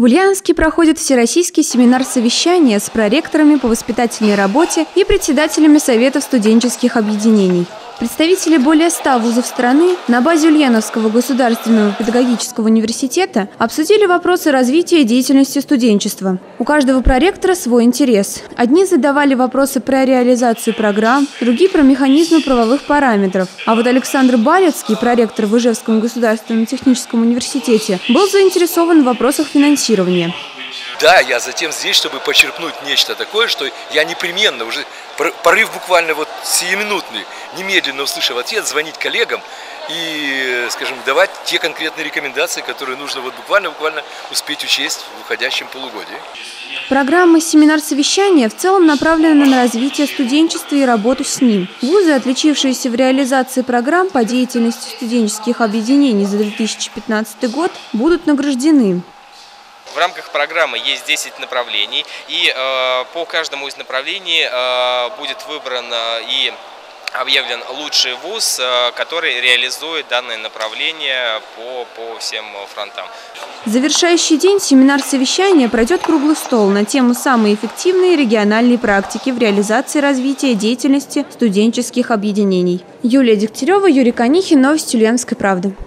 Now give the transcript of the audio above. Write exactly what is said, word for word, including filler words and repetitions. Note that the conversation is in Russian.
Ульяновске проходит всероссийский семинар совещания с проректорами по воспитательной работе и председателями советов студенческих объединений. Представители более ста вузов страны на базе Ульяновского государственного педагогического университета обсудили вопросы развития деятельности студенчества. У каждого проректора свой интерес. Одни задавали вопросы про реализацию программ, другие про механизмы правовых параметров. А вот Александр Балецкий, проректор в Ижевском государственном техническом университете, был заинтересован в вопросах финансирования. Да, я затем здесь, чтобы почерпнуть нечто такое, что я непременно, уже порыв буквально вот сиюминутный, немедленно услышав ответ, звонить коллегам и, скажем, давать те конкретные рекомендации, которые нужно вот буквально-буквально успеть учесть в уходящем полугодии. Программа «Семинар-совещание» в целом направлена на развитие студенчества и работу с ним. Вузы, отличившиеся в реализации программ по деятельности студенческих объединений за две тысячи пятнадцатый год, будут награждены. В рамках программы есть десять направлений, и э, по каждому из направлений э, будет выбран э, и объявлен лучший вуз, э, который реализует данное направление по, по всем фронтам. Завершающий день семинар-совещания пройдет круглый стол на тему «Самые эффективные региональные практики в реализации развития деятельности студенческих объединений». Юлия Дегтярева, Юрий Конихин, новости Ульяновской правды.